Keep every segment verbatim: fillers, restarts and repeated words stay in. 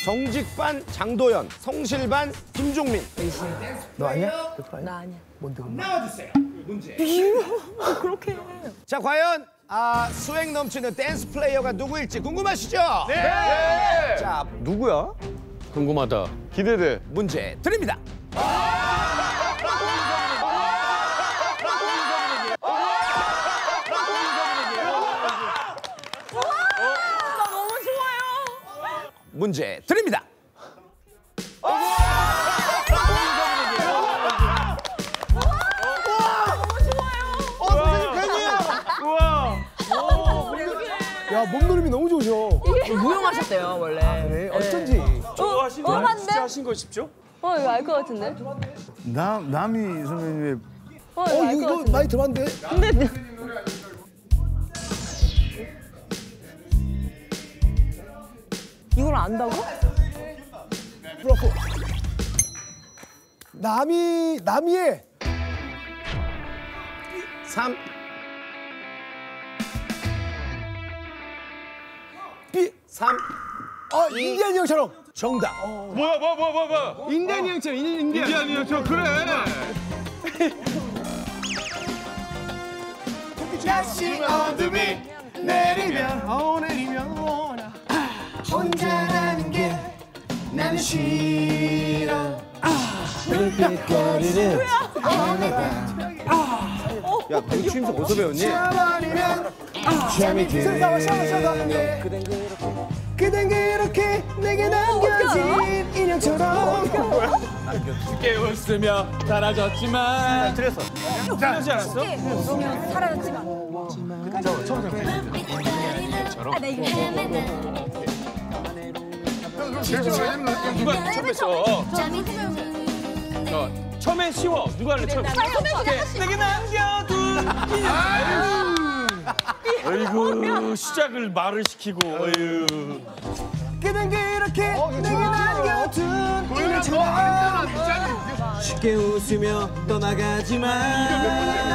정직반 장도연, 성실반 김종민. 너 아니야? 나 아니야. 뭔데? 나와주세요. 문제. 그렇게 해. 자, 과연 아, 수행 넘치는 댄스 플레이어가 누구일지 궁금하시죠? 네. 자, 누구야? 궁금하다. 기대돼. 문제 드립니다. 나 너무 좋아요. 문제 드립니다. 야, 몸놀림이 너무 좋으셔. 무용하셨대요 원래. 그래, 어쩐지. 좋아하신 거 맞네. 진짜 하신 거 싶죠? 어 이거 알 것 같은데. 남 남이 선배님의 어 어, 이거 알 것 이거 같은데. 많이 들어봤는데? 근데 이걸 안다고? 브라보. 남이, 남이의 삼, 비. 삼, 어, 인디안 형처럼. 정답. 뭐야, 뭐야, 뭐야, 뭐야, 뭐야. 인디안 형처럼, 인디안. 인디안 형처럼 그래. 다시 어둠이 내리면 오늘이면 오나 혼자라는 게 나는 싫어. 불빛거리를 야, 너 취임새 어디서 배웠니? 버리면 잠이 드네. 그댄 그렇게 내게 남겨진 인형처럼. 쉽게 웃으며 사라졌지만. 틀렸어. 틀렸지 않았어? 웃으면 사라졌지만. 아, 나 이거 누가 처음 했어? 자, 처음엔 쉬워. 누가 할래 처음? 내게 남겨둔. 아이고 시작을 말을 시키고. 어휴. 그댄 그렇게 내게 남겨둔 인형처럼. 쉽게 웃으며 떠나가지만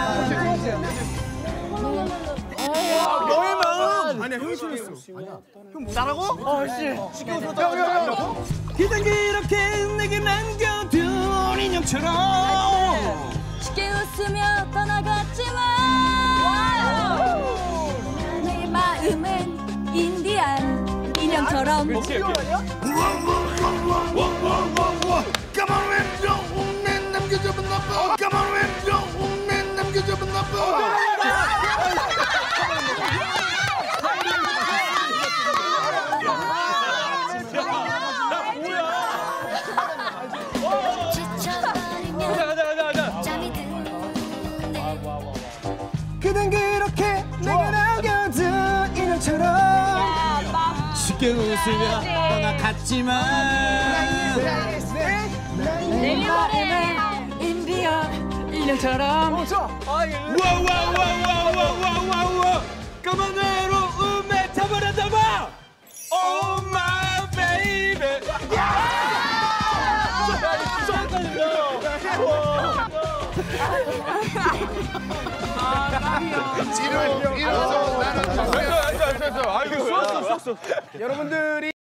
너의 마음. 아니야, 형이 틀렸어. 아니야. 형 나라고? 어, 씨. 쉽게 웃어. 형, 형, 형. 그댄 그렇게 내게 남겨둔 인형처럼 쉽게 웃으며 떠나갔지만 내 마음은 인디안 인형처럼. 오케이 오케이. Come on and don't 내 남겨줘본 나빠. Come on and don't 내 남겨줘본 나빠. 가자 가자 가자 가자. 그댄 그렇게 내게 남겨둔 인형처럼. 쉽게 웃으며 떠나갔지만 내 마음은 인디안 인형처럼. 와와와와와와와와 까만으로 음에 잡아라 봐. Oh my baby. 이러, 이러서 나는. 알았어 알았어 알았어. 아이고 수고했어 수고했어. 여러분들이